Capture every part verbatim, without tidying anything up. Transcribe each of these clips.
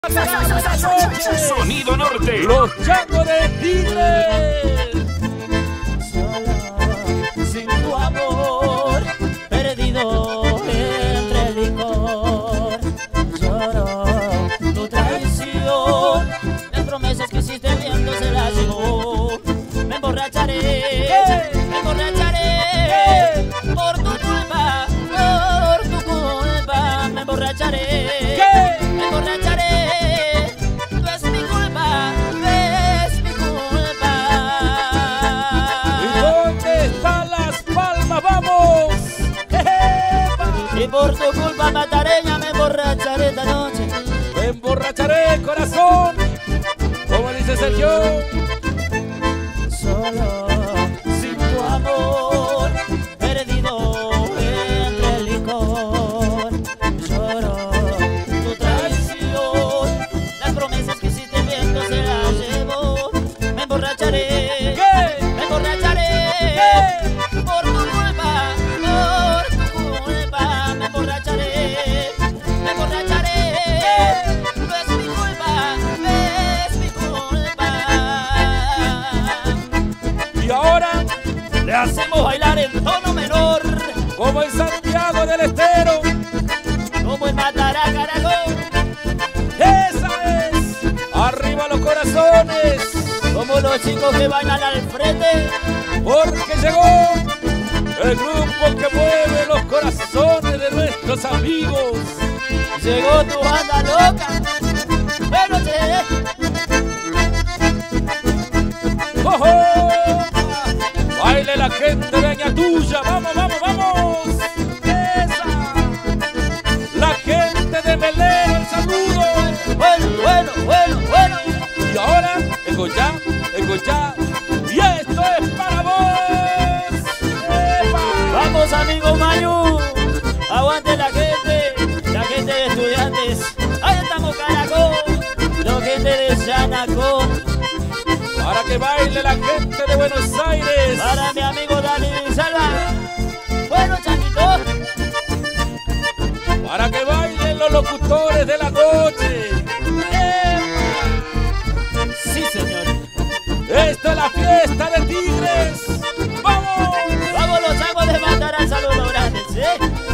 Sonido Norte. Los Changos de Tigres. Solo sin tu amor, perdido entre el licor. Lloro tu traición, las promesas que hiciste viendo se las llevó. Me emborracharé, me emborracharé por tu culpa, por tu culpa. Me emborracharé, me emborracharé. Y por tu culpa matareña me emborracharé esta noche. Me emborracharé, corazón. Como dice Sergio. Solo sin tu amor, perdido entre el licor. Lloro tu traición, las promesas que hiciste viendo se las llevó. Me emborracharé, ¿qué? Me emborracharé, ¿qué? Por tu culpa, por tu culpa. Me emborracharé, me emborracharé. No es mi culpa, es mi culpa. Y ahora le hacemos bailar en tono menor, como en Santiago del Estero, como en Mataracaracón. esa es. Arriba los corazones, Como los chicos que bailan al frente, porque llegó el grupo que mueve los corazones de nuestros amigos. llegó tu banda loca. Bueno, che, ¡Ojo! Baile la gente de Añatuya, vamos, vamos, vamos. ¡Esa! La gente de Melero, el saludo. bueno, bueno, bueno, bueno. Y ahora, el Goya, el Goya. Y esto es para vos. ¡Epa! Vamos, amigo Mayu, aguante la gente, la gente de Estudiantes. Ahí estamos, Caracol, la gente de Yanacón. Para que baile la gente de Buenos Aires. Para mi amigo Dani Salva. Bueno, Chanito. Para que bailen los locutores de la noche. Sí, señor. Esta es la fiesta de Tigres. ¡Vamos! Vamos los changos de matar al saludo grande, ¿sí?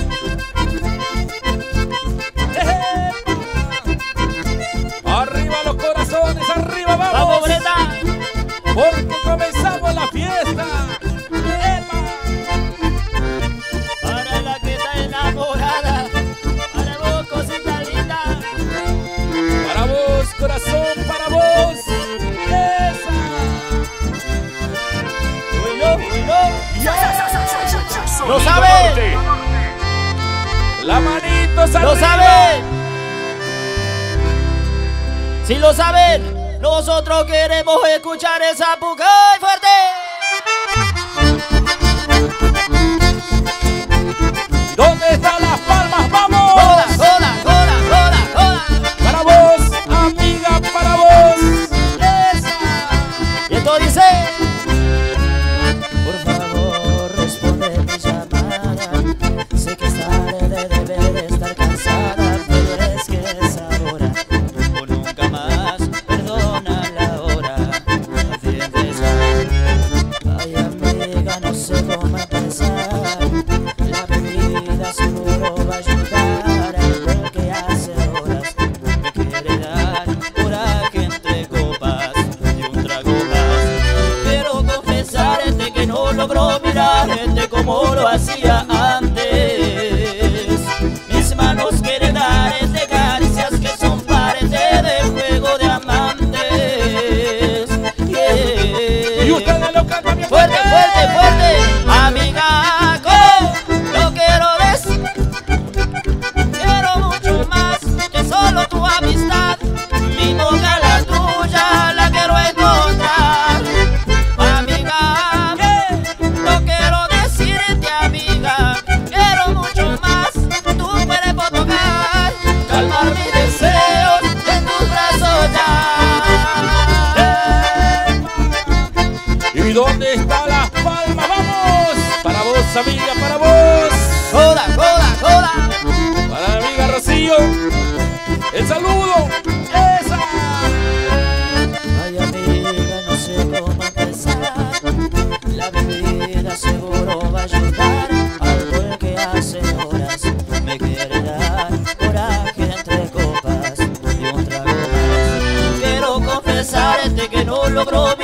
¡Epa! Arriba los corazones, arriba vamos. Vamos, Breta. Porque comenzamos la fiesta. ¡Epa! Para la que está enamorada, para vos, cosita linda. Para vos, corazón, para vos. ¡Esa! Bueno, bueno. Sonido ¡Lo saben! Norte. La manito arriba. ¡Lo saben! Si lo saben, nosotros queremos escuchar esa puca y fuerte. ¿Dónde están las palmas? ¡Vamos! ¡Joda, joda, joda, joda, joda! Para vos, amiga, para vos. ¡Esa! Y esto dice: por favor, responde mi llamada. Sé que es tarde, debe de estar cansada, pero es que es ahora o nunca más. Perdona la hora, atiende ya. Ay, amiga, no sé cómo empezar. La bebida seguro va a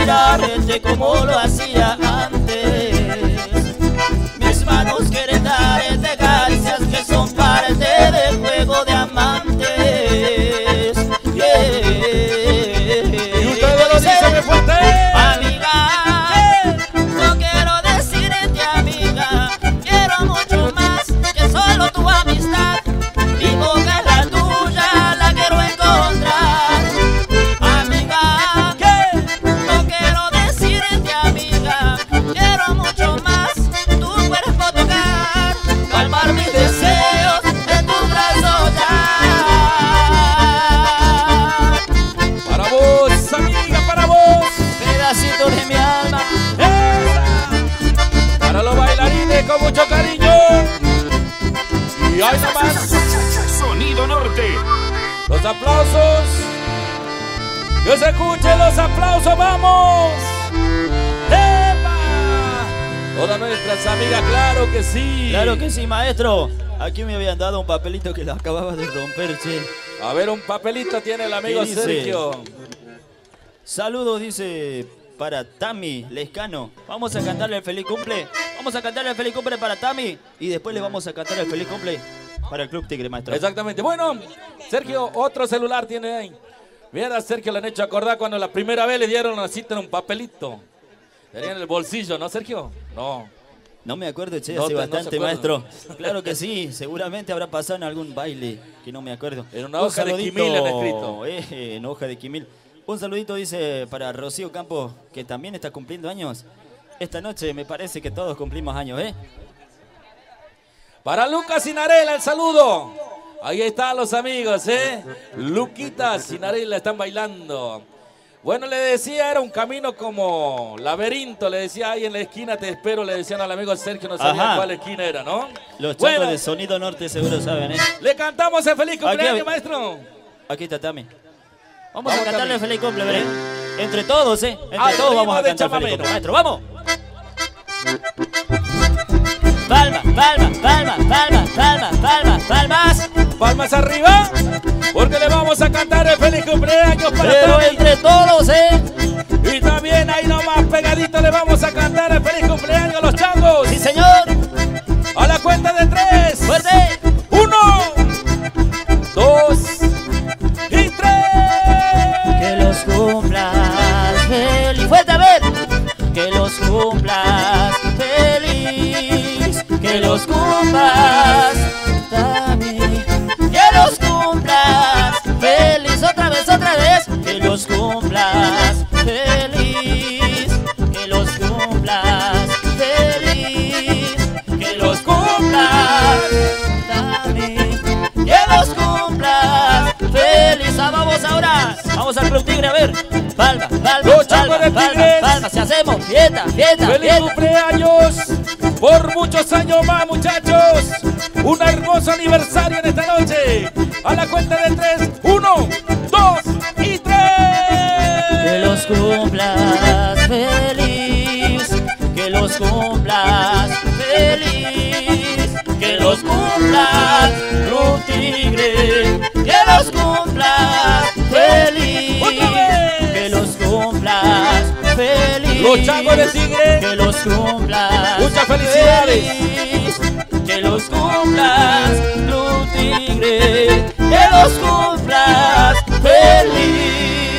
mirarte como lo hacía antes. Mis manos quieren darte caricias que son parte del juego de amantes. Yeah. Y ustedes lo dicen muy fuerte. Amiga, no quiero decirte amiga, quiero mucho más que solo tu amistad. Mi boca es la tuya, la quiero encontrar. Amiga, no quiero decirte amiga, quiero mucho más tu cuerpo tocar, calmar mis deseos en tus brazos ya. Para vos, amiga, para vos. Pedacito de mi alma. ¡Esa! Para los bailarines con mucho cariño. Y ahí nomás. Sonido Norte. Los aplausos. Que se escuchen los aplausos, vamos. ¡Epa! Todas nuestras amigas, claro que sí. Claro que sí, maestro. Aquí me habían dado un papelito que lo acababa de romper, che. A ver, un papelito tiene el amigo ¿Qué dice? Sergio. Saludos, dice, para Tami Lescano. Vamos a cantarle el feliz cumple. Vamos a cantarle el feliz cumple para Tami. Y después le vamos a cantar el feliz cumple para el Club Tigre, maestro. Exactamente. Bueno, Sergio, otro celular tiene ahí. Mira, a Sergio le han hecho acordar cuando la primera vez le dieron una cita en un papelito. Tenía en el bolsillo, ¿no, Sergio? No. No me acuerdo, che, No hace te- no bastante, se acuerda. maestro. Claro que sí, seguramente habrá pasado en algún baile, que no me acuerdo. En una Un hoja de saludito, quimil han escrito. eh, en hoja de quimil. Un saludito, dice, para Rocío Campos, que también está cumpliendo años. Esta noche me parece que todos cumplimos años, ¿eh? Para Lucas Sinarela, el saludo. Ahí están los amigos, ¿eh? Luquita Sinarela están bailando. Bueno, le decía, era un camino como laberinto. Le decía, ahí en la esquina te espero. Le decían al amigo Sergio, no sabía Ajá. cuál esquina era, ¿no? Los chicos Bueno, de Sonido Norte seguro saben, ¿eh? le cantamos el feliz cumpleaños, Aquí- maestro. Aquí está Tami. Vamos, Vamos, a cantarle el Tami. feliz cumple, ¿verdad? Entre todos, ¿eh? Entre Al todos ritmo vamos a de cantar el feliz chamamé. cumple, maestro. ¡Vamos! Palma, palma, palma, palma, palma, palma, palmas. Palmas arriba, porque le vamos a cantar el feliz cumpleaños para Pero Tami. entre todos, ¿eh? Y también ahí nomás pegadito le vamos a cantar el feliz cumpleaños a los changos. Sí, señor. A la cuenta de tres. Fuerte. Uno, dos y tres. Que los cumplas feliz. Fuerte, a ver. Que los cumplas feliz. Que los cumplas también. Que los cumplas feliz. Otra vez, otra vez. Que los cumplas feliz. Que los cumplas feliz. Que los cumplas también. Que los cumplas feliz. Ah, vamos ahora. Vamos al Club Tigre, a ver. Palma, palma, Los changos palma, de palma, Tigres. palma. Si hacemos fiesta, fiesta, ¡Feliz fiesta. cumpleaños! Por muchos años más, muchachos. Un hermoso aniversario en esta noche. A la cuenta de tres. Uno, dos y tres. Que los cumplas feliz, que los cumplas feliz, que los cumplas Club Tigre, que los cumplas feliz, ¡Otra vez! que los cumplas feliz, Los changos de Tigre. que los cumplas Muchas felicidades. feliz, que los cumplas Club Tigre, que los cumplas feliz.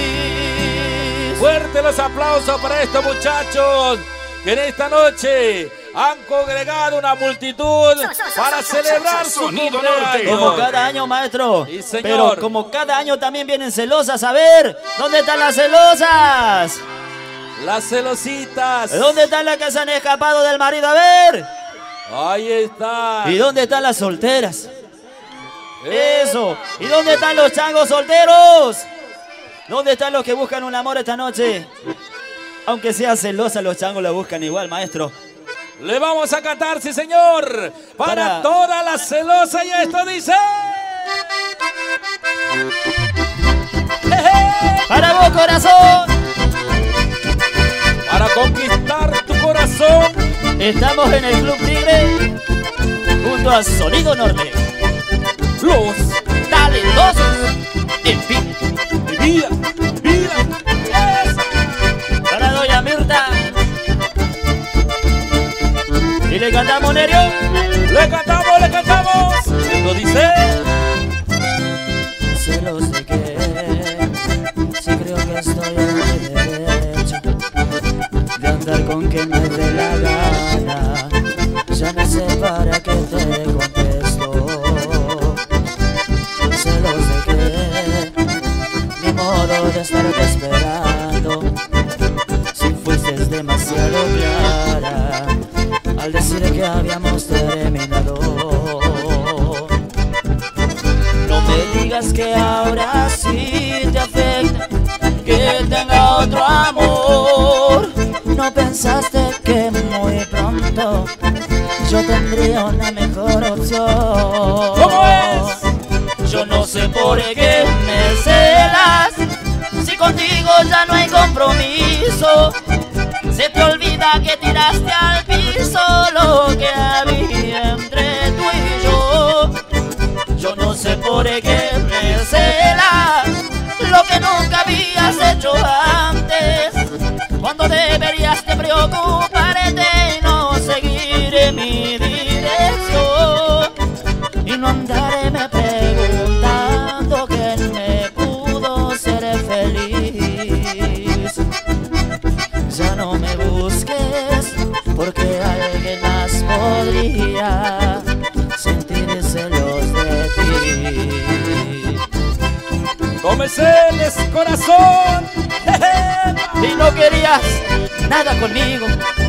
Fuerte los aplausos para estos muchachos que en esta noche han congregado una multitud para celebrar su Sonido cumpleaños. Como cada año, maestro. Sí, señor. Pero como cada año también vienen celosas. A ver, ¿dónde están las celosas? Las celositas. ¿Dónde están las que se han escapado del marido? A ver. Ahí está. ¿Y dónde están las solteras? Eh, Eso. ¿Y dónde están los changos solteros? ¿Dónde están los que buscan un amor esta noche? Aunque sea celosa, los changos la buscan igual, maestro. Le vamos a cantar, sí señor, para, Para- toda la celosa y esto dice. Jeje. Para vos, corazón. Para conquistar tu corazón. Estamos en el Club Tigre junto a Sonido Norte. Los Talentosos. En fin. mi vida, vida. Esa. Para le cantamos, Nerio. Le cantamos, le cantamos. Esto dice. Celos de que si creo que estoy en el derecho de andar con quien me dé la gana. Ya no sé para qué te contesto. Celos de que mi modo de estarte esperando, si fuiste demasiado clara al decir que habíamos terminado. No me digas que ahora sí te afecta que tenga otro amor. No pensaste que muy pronto yo tendría una mejor opción. ¿Cómo es? Yo no sé por qué me celas, si contigo ya no hay compromiso. Se te olvida que tiraste al piso lo que había entre tú y yo. Yo no sé por qué me celas lo que nunca habías hecho antes, cuando deberías de preocuparte y no seguir en mi dirección y no andarme preguntando quién me pudo ser feliz. Ya no me busques porque alguien más podría sentir celos de ti. No me celes, corazón. Y no querías nada conmigo,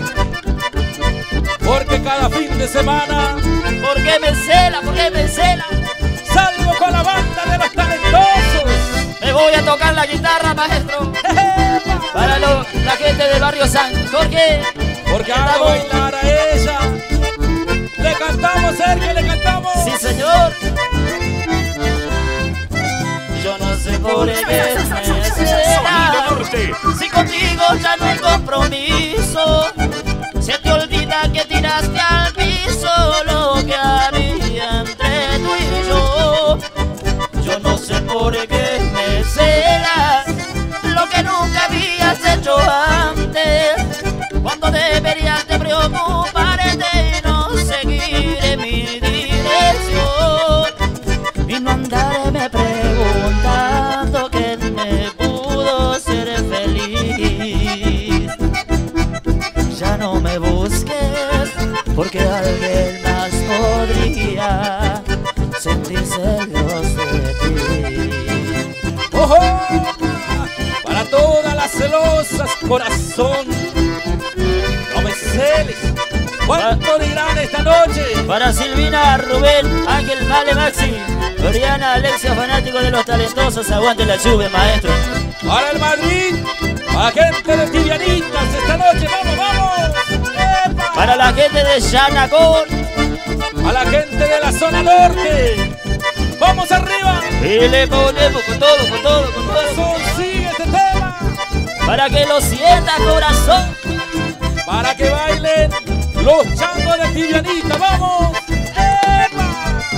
Porque cada fin de semana ¿por qué me cela? ¿Por qué me cela? salgo con la banda de los talentosos. Me voy a tocar la guitarra, maestro, para lo- la gente del barrio San Jorge. Porque hago bailar a ella. Le cantamos, Sergio, le cantamos. Sí, señor. Yo no sé por qué me Sonido cela, Norte. si contigo ya no hay compromiso. Se te olvida que tiraste al piso lo que había entre tú y yo. Yo no sé por qué me celas lo que nunca habías hecho antes, cuando deberías de preocuparte y no seguir en mi dirección y no andarme preguntando quién me pudo ser feliz. Ya no me busques porque alguien más podría sentir celos de ti. ¡Ojo! Para todas las celosas, corazón. No me celes. ¿Cuánto dirán esta noche? Para Silvina, Rubén, Ángel, Male, Maxi, Oriana, Alexia, fanático de los talentosos, aguante la lluvia, maestro. Para el Madrid. Para gente de Tibianitas esta noche. ¡Vamos, vamos! ¡Epa! Para la gente de Yanacor A la gente de la zona norte. ¡Vamos arriba! y le ponemos con todo, con todo, con todo. Corazón, sigue este tema. Para que lo sienta, corazón. Para que bailen los changos de Tibianita. ¡Vamos! ¡Epa!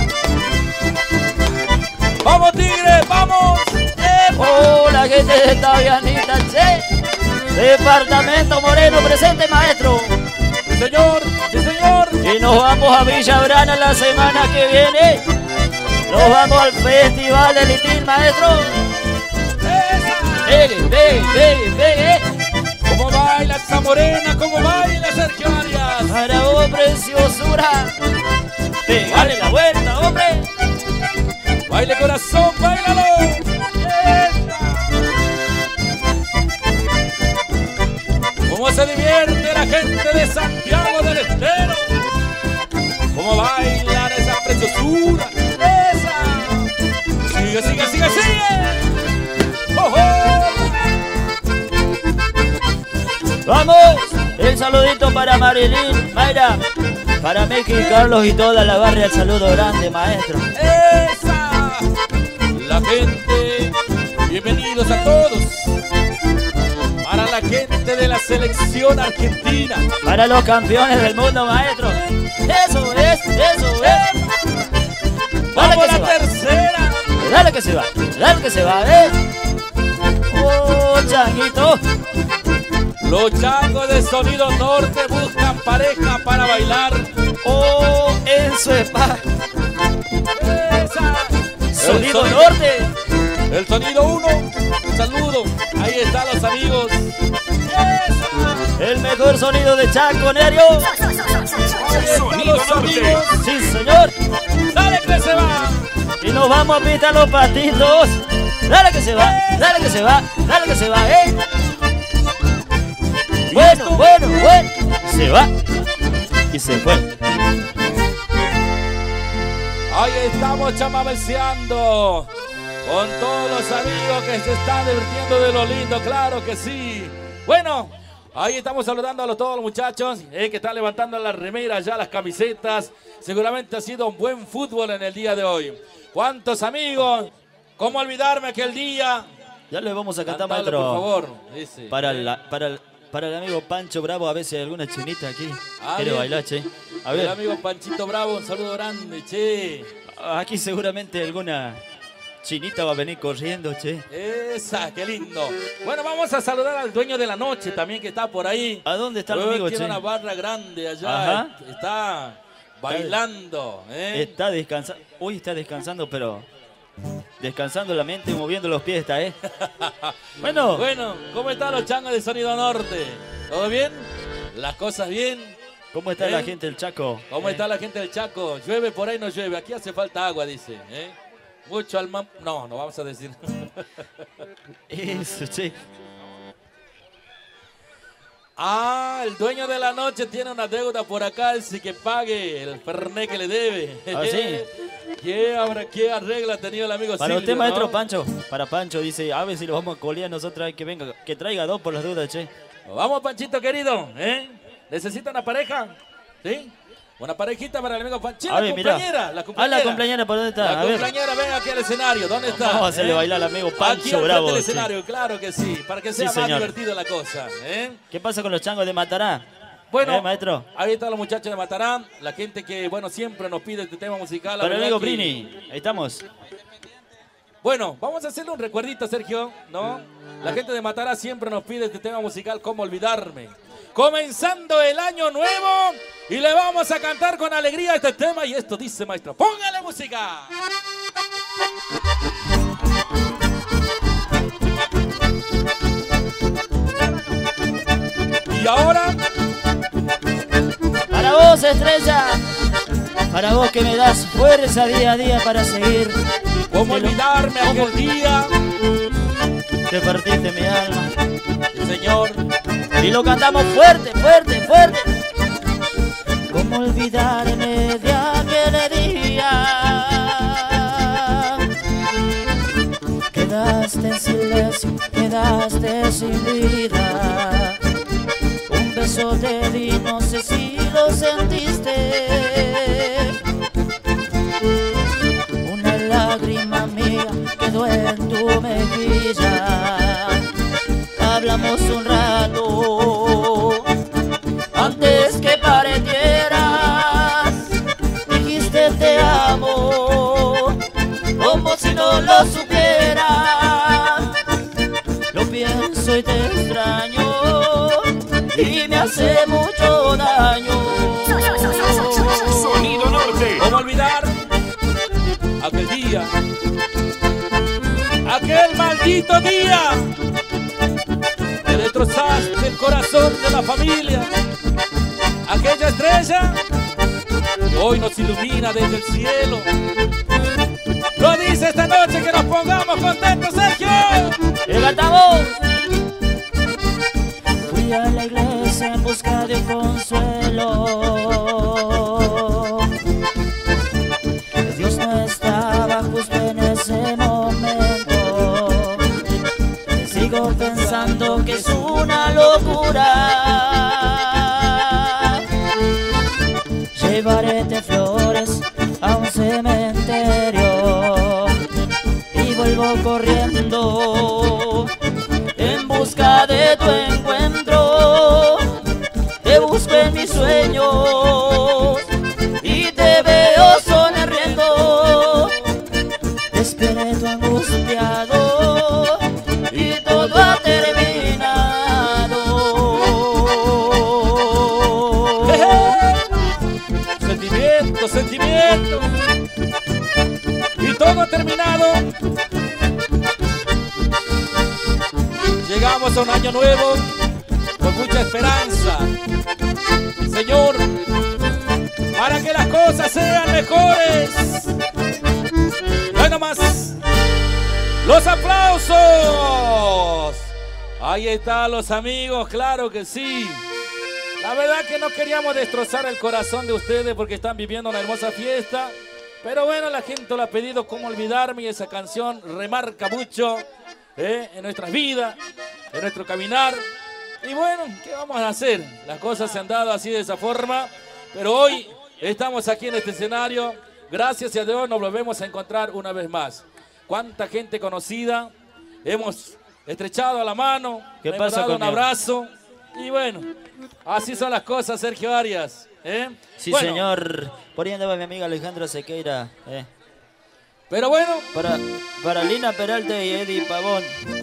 ¡Vamos, Tigre! ¡Vamos! ¡Epa! Oh, la gente de Tabianita, che. Departamento Moreno, presente, maestro. Sí, señor, sí, señor. Y nos vamos a Villa Brana la semana que viene. Nos vamos al Festival de Litín, maestro. ¡Esa! Pegue, pegue, pegue, pegue. ¿Cómo baila esa morena? ¿Cómo baila Sergio Arias? Para vos, preciosura. Pegale la vuelta, hombre. Baile, corazón, bailalo. ¡Epa! ¿Cómo se divierte la gente de Santiago del Estero? ¿Cómo bailan esas preciosuras? ¡Esa! Sigue, sigue, sigue, sigue. ¡Ojo! ¡Vamos! El saludito para Marilyn, Mayra, para Miki, Carlos y toda la barria. El saludo grande, maestro. ¡Esa! La gente, bienvenidos a todos. Para la gente de la selección argentina. Para los campeones del mundo, maestro. Eso es, eso es. Dale Vamos que a se la va. tercera. Dale que se va, dale que se va, ¿eh? Oh, changuito. Los changos de Sonido Norte buscan pareja para bailar. Oh, eso es pa. Esa. Sonido el Norte. El sonido uno. Un saludo. Ahí están los amigos. Esa. El mejor sonido de Chaco, Nerio. Sonido Norte. Sí, señor. Dale que se va. Y nos vamos a pitar los patitos. Dale que se va, dale que se va, dale que se va, eh. Bueno, bueno, bueno. Se va. Y se fue. Ahí estamos chamabeceando con todos los amigos que se están divirtiendo de lo lindo, claro que sí. Bueno, ahí estamos saludando a todos los muchachos eh, que están levantando las remeras, ya las camisetas. Seguramente ha sido un buen fútbol en el día de hoy. ¿Cuántos amigos? ¿Cómo olvidarme aquel día? Ya le vamos a cantar, Cantalo, maestro. por favor. Dice. Para, la, para, el, para el amigo Pancho Bravo, a ver si hay alguna chinita aquí. Ah, Quiere bien. bailar, che. A El ver, amigo Panchito Bravo, un saludo grande, che. aquí seguramente alguna chinita va a venir corriendo, che. Esa, qué lindo. Bueno, vamos a saludar al dueño de la noche también que está por ahí. ¿A dónde está el Eh, amigo, tiene che? una barra grande allá. Ajá. Está bailando. ¿eh? Está descansando. Uy, está descansando, pero descansando la mente y moviendo los pies, está, ¿eh? Bueno, Bueno, ¿cómo están los changos de Sonido Norte? ¿Todo bien? ¿Las cosas bien? ¿cómo está ¿eh? la gente del Chaco? ¿Cómo Eh, está la gente del Chaco? ¿Llueve por ahí? No llueve. Aquí hace falta agua, dice. ¿eh? Mucho alma... No, no vamos a decir. Eso, che. Ah, el dueño de la noche tiene una deuda por acá, así que pague el fernet que le debe. ¿Ah, sí? ¿Qué, habrá, ¿Qué arreglo ha tenido el amigo Para Silvio, usted, maestro no? Pancho. Para Pancho, dice, a ver si lo vamos a colear nosotros, que venga, que traiga dos por las dudas, che. Vamos, Panchito querido, ¿eh? ¿Necesita una pareja? ¿Sí? Una parejita para el amigo Panchito. A La ver, mira. compañera, la Ah, compañera. la compañera, ¿por dónde está? La A ver. compañera, ven aquí al escenario. ¿Dónde está? Vamos a hacerle ¿Eh? bailar al amigo Pancho Aquí al Bravo, frente del che. escenario, claro que sí. Para que Sí, sea más señor. divertida la cosa, ¿eh? ¿Qué pasa con los changos de Matará? Bueno, ¿Eh, maestro? ahí están los muchachos de Matará, la gente que, bueno, siempre nos pide este tema musical. la Para el verdad amigo que- Brini, ahí estamos. Bueno, vamos a hacerle un recuerdito, Sergio, ¿no? La gente de Matará siempre nos pide este tema musical, ¿cómo olvidarme? Comenzando el año nuevo y le vamos a cantar con alegría este tema y esto dice, maestro, ¡póngale música! Y ahora... Para vos, estrella. Para vos que me das fuerza día a día para seguir. ¿Cómo Te lo- olvidarme ¿Cómo? aquel día? Te partiste mi alma. Sí, señor. Y lo cantamos fuerte, fuerte, fuerte. ¿Cómo olvidarme de aquel día? Quedaste en silencio, quedaste sin vida. Un beso te di, no sé si lo sentiste. Una lágrima mía quedó en tu mejilla. Hablamos un rato antes que partieras. Dijiste te amo como si no lo supieras. Lo pienso y te extraño y me hace mucho daño. Sonido Norte. ¿Cómo olvidar aquel día? Aquel maldito día que destrozaste el corazón de la familia. Aquella estrella que hoy nos ilumina desde el cielo. Lo dice esta noche que nos pongamos contentos, Sergio. ¡Le cantamos! Fui a la iglesia en busca de un consuelo. Dios no estaba justo en ese momento. Sigo pensando que es una locura. Llevaré flores a un cementerio y vuelvo corriendo en busca de tu encuentro. Te busco en mis sueños y te veo sonriendo. Espíritu angustiado y todo ha terminado. llegamos a un año nuevo con mucha esperanza, Señor, para que las cosas sean mejores. Bueno más, los aplausos. Ahí están los amigos, claro que sí. La verdad que no queríamos destrozar el corazón de ustedes porque están viviendo una hermosa fiesta. Pero bueno, la gente lo ha pedido, cómo olvidarme, y esa canción remarca mucho ¿eh? en nuestras vidas, en nuestro caminar. Y bueno, ¿qué vamos a hacer? Las cosas se han dado así de esa forma. Pero hoy estamos aquí en este escenario. Gracias a Dios nos volvemos a encontrar una vez más. Cuánta gente conocida. Hemos estrechado la mano. ¿Qué hemos pasa dado con un él? abrazo. Y bueno, así son las cosas, Sergio Arias. ¿eh? Sí, Bueno, señor. Por ahí andaba mi amiga Alejandra Sequeira. Eh. pero bueno, Para, para Lina Peralta y Eddie Pavón.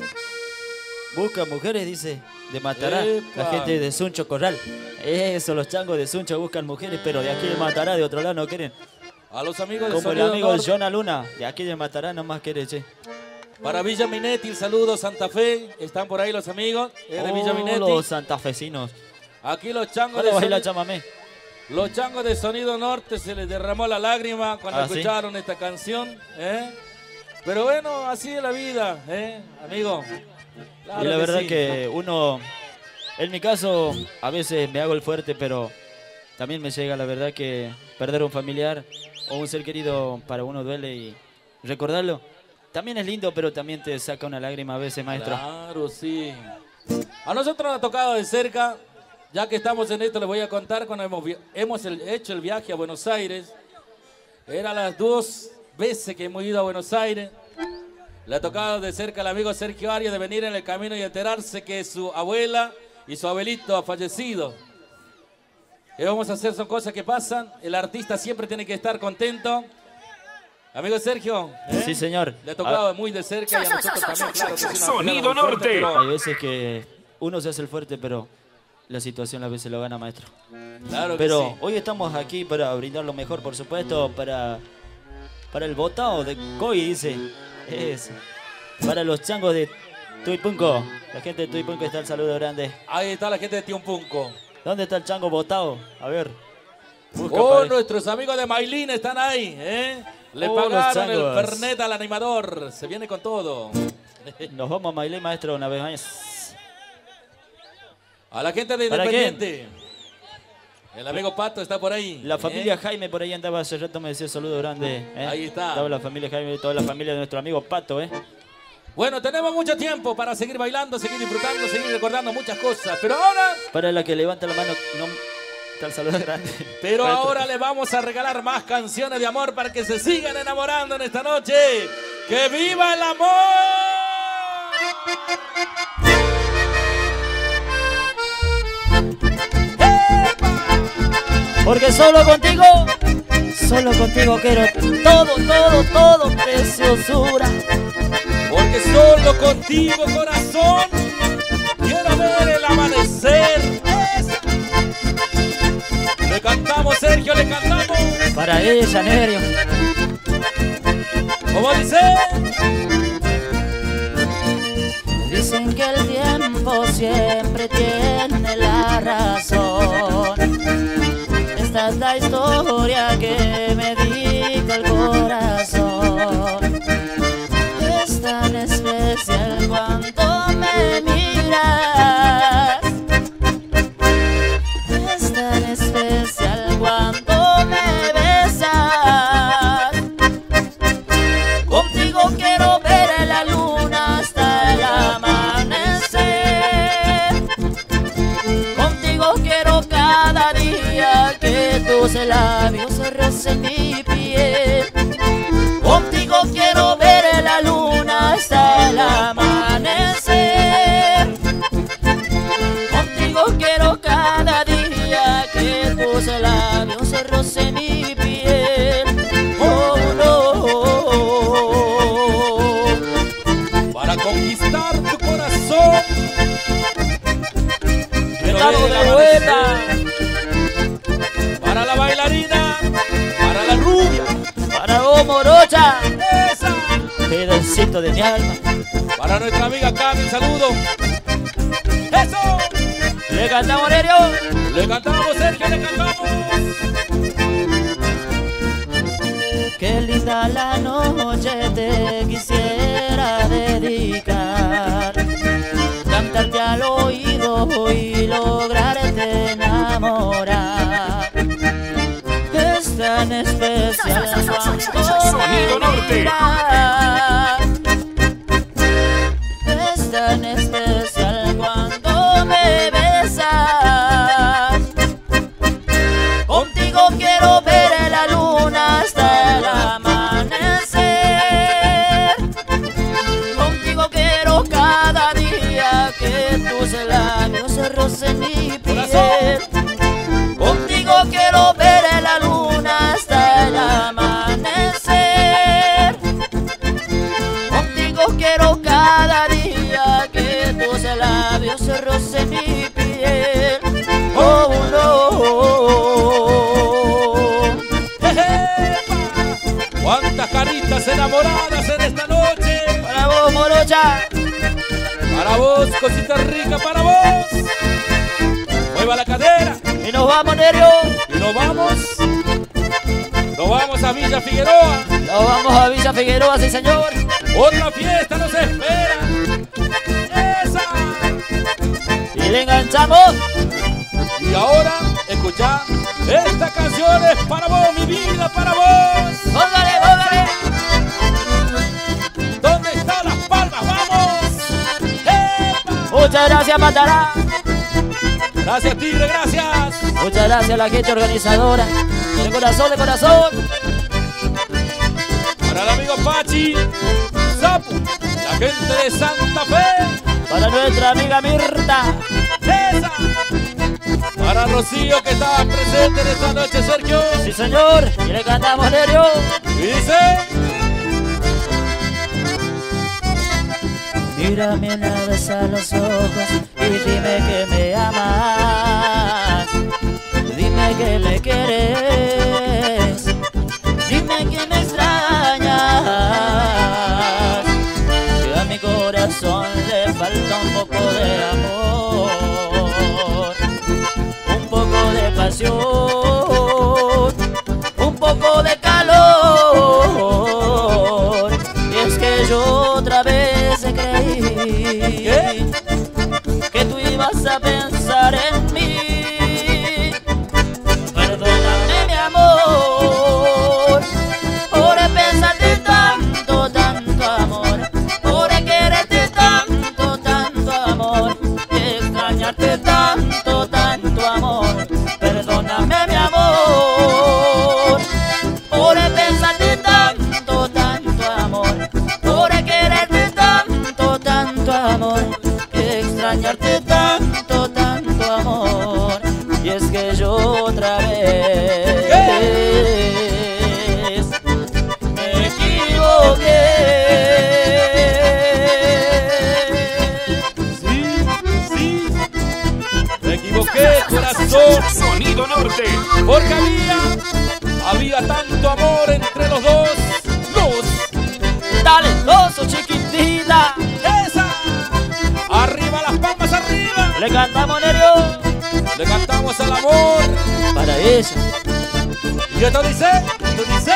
Busca mujeres, dice, de Matará. Epa. La gente de Suncho Corral. Eso, los changos de Suncho buscan mujeres, pero de aquí de Matará, de otro lado no quieren. a los amigos de Como el Sonido amigo Norte, Jonah Luna, de aquí de Matará nomás quiere, che. para Villa Minetti, saludos Santa Fe. Están por ahí los amigos eh, de Villa Oh, Minetti. los santafesinos. Aquí los changos Ahora de baila Sonido, chamamé. los changos de Sonido Norte se les derramó la lágrima cuando ¿Ah, sí? escucharon esta canción. ¿eh? Pero bueno, así es la vida, ¿eh? amigo. Claro Y la que verdad sí. que uno, en mi caso, a veces me hago el fuerte, pero también me llega la verdad que perder un familiar o un ser querido para uno duele, y recordarlo también es lindo, pero también te saca una lágrima a veces, maestro. Claro, sí. A nosotros nos ha tocado de cerca, ya que estamos en esto, les voy a contar cuando hemos, vi- hemos el- hecho el viaje a Buenos Aires. Eran las dos veces que hemos ido a Buenos Aires. Le ha tocado de cerca al amigo Sergio Arias de venir en el camino y enterarse que su abuela y su abuelito ha fallecido. ¿Qué vamos a hacer? Son cosas que pasan. El artista siempre tiene que estar contento. Amigo Sergio, ¿eh? Sí, señor. Le ha tocado muy de cerca y a nosotros también, claro que sí, nos Sonido peleamos muy fuerte, Norte. pero- Hay veces que uno se hace el fuerte, pero la situación a veces lo gana, maestro. Claro que Pero sí. hoy estamos aquí para brindar lo mejor, por supuesto, para, para el botao de Coy, dice. Es para los changos de Tuipunco. La gente de Tuipunco está el saludo grande. Ahí está la gente de Tiumpunco. ¿Dónde está el chango botao? A ver. Busca, Oh, padre. nuestros amigos de Mailín están ahí, ¿eh? Le Oh, los pagaron el changos. Fernet al animador. Se viene con todo. Nos vamos a Mailén, maestro, una vez más. A la gente de ¿Para Independiente. El amigo Pato está por ahí. La ¿eh? familia Jaime por ahí andaba hace rato, me decía saludo grande. ¿eh? Ahí está. Toda la familia Jaime y toda la familia de nuestro amigo Pato, ¿eh? Bueno, tenemos mucho tiempo para seguir bailando, seguir disfrutando, seguir recordando muchas cosas. Pero ahora, Para la que levanta la mano, no, está el saludo grande. pero Maestro. ahora le vamos a regalar más canciones de amor para que se sigan enamorando en esta noche. ¡Que viva el amor! Porque solo contigo, solo contigo quiero todo, todo, todo, preciosura. Porque solo contigo, corazón, quiero ver el amanecer. Le cantamos, Sergio, le cantamos. Para ella, Nerio. ¿Cómo dice? Dicen que el tiempo siempre tiene la razón. Esta es la historia que me dicta el corazón. Es tan especial cuando me miras. Es tan especial cuando me besas. Contigo quiero ver la luna hasta el amanecer. Contigo quiero cada día que tus labios rocen mi piel. Contigo quiero ver la luna hasta el amanecer. Contigo quiero cada día que tus labios rocen mi piel. Oh, no. Para conquistar tu corazón. Quiero Estamos ver de el vuelta. amanecer. Para la bailarina, para la rubia, Para vos, morocha, esa. pedacito de mi alma. Para nuestra amiga Cami, saludo. ¡Eso! Le cantamos, Nerio. Le cantamos, Sergio, le cantamos. Qué linda la noche te quisiera dedicar, cantarte al oído y lograrte enamorar. Es tan especial Sonido Norte. Es tan especial cuando me besas. Contigo quiero ver la luna hasta el amanecer. Contigo quiero cada día que tus labios se rocen mi piel. Contigo quiero ver la luna hasta el amanecer. Contigo quiero cada día que tus labios se rocen mi piel. Oh no. ¿Cuántas caritas enamoradas en esta noche? Para vos, morocha. Para vos, cosita rica, para vos. Mueva la cadera. Y nos vamos, Nerio. Y nos vamos. Nos vamos a Villa Figueroa. Nos vamos a Villa Figueroa, sí señor. Otra fiesta nos espera. ¡Esa! Y le enganchamos. Y ahora, escuchá. Esta canción es para vos, mi vida, para vos. ¡Póngale, póngale! ¿Dónde están las palmas? ¡Vamos! ¡Epa! Muchas gracias, Matará. Gracias, Tigre, gracias. Muchas gracias a la gente organizadora. De corazón, de corazón. Para el amigo Pachi, Sapu, la gente de Santa Fe. Para nuestra amiga Mirta. ¡Esa! Para Rocío, que estaba presente en esta noche, Sergio. Sí señor. Y le cantamos, Nerio. Y dice... Mírame una vez a los ojos y dime que me amas. Dime que me quieres. Dime que me extrañas. Que a mi corazón le falta un poco de amor, un poco de pasión, un poco de calor. Y es que yo otra vez creí ¿Qué? que tú ibas a pensar en mí. Perdóname, mi amor, por pensarte tanto, tanto amor, por quererte tanto, tanto amor, extrañarte tanto, tanto amor. Perdóname, mi amor, por pensarte tanto, tanto amor, por quererte tanto, tanto amor, extrañarte tanto, tanto amor. Y es que yo otra vez me equivoqué. Sí, sí. Me equivoqué, corazón. Sonido Norte. Porque había, había tanto amor entre los dos. Dos. Talentoso, chiquitita. ¡Esa! Arriba las palmas, arriba. Le cantamos, Nerio. Le cantamos al amor. Para ella. Y esto dice, esto dice.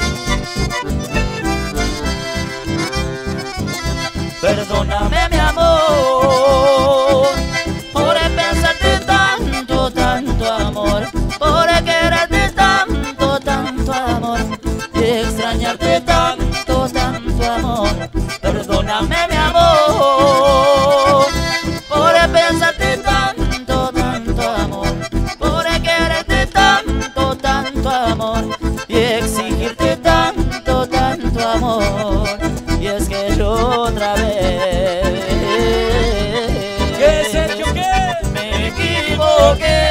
Perdóname, mi amor, por pensarte tanto, tanto amor, por quererte tanto, tanto amor, y extrañarte tanto, tanto amor. Perdóname, mi amor, por pensarte tanto, tanto amor, por quererte tanto, tanto amor, y exigirte tanto, tanto amor. Y es que yo otra vez ¿Qué, Sergio, qué? me equivoqué.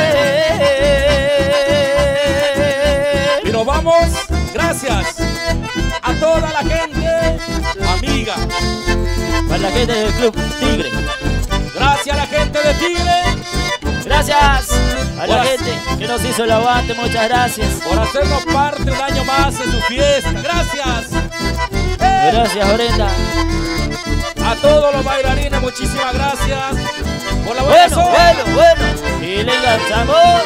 Y nos vamos, gracias a toda la gente amiga. Para la gente del Club Tigre. Gracias a la gente de Tigre. Gracias a la Hola. gente que nos hizo el aguante. Muchas gracias. Por hacernos parte un año más de su fiesta. Gracias. ¡Eh! Gracias, Brenda. A todos los bailarines, muchísimas gracias Por la buena Bueno, zona. bueno, bueno. Y le enganchamos.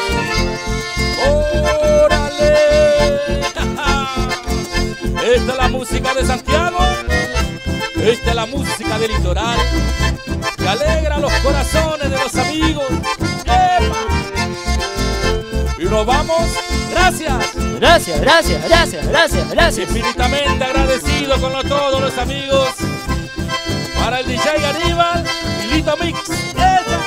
¡Órale! Esta es la música de Santiago. Esta es la música del litoral. Que alegra los corazones de los amigos. ¡Epa! Y nos vamos. Gracias. Gracias, gracias, gracias, gracias, gracias. Infinitamente agradecido con lo- todos los amigos. Para el D J Aníbal y Lito Mix. ¡Esa!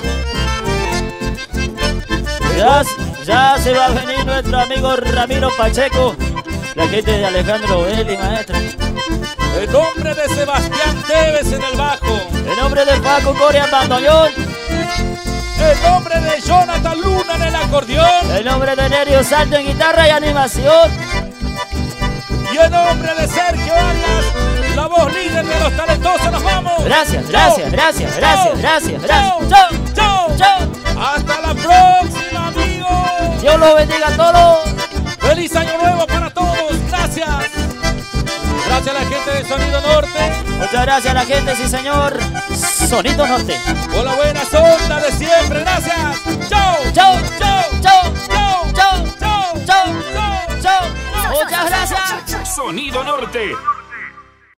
Ya, ya se va a venir nuestro amigo Ramiro Pacheco. La gente de Alejandro Eli, maestro. El nombre de Sebastián Tevez en el bajo. El nombre de Paco Coria Bandoneón. El nombre de Jonathan Luna en el acordeón. El nombre de Nerio Salto en guitarra y animación. Y el nombre de Sergio Arias, la voz líder de los talentosos. Nos vamos. Gracias, gracias, gracias, gracias, gracias, gracias. Chao. Chao, chao. Hasta la próxima, amigos. Dios los bendiga a todos. Feliz año nuevo para todos. Gracias. Gracias a la gente de Sonido Norte. Muchas gracias a la gente, sí señor. Sonido Norte. Por la buena onda de siempre. Gracias. Chao. Chao, Chao. chao, Chao. chao, Chao. chao, chao. Muchas gracias. Sonido Norte.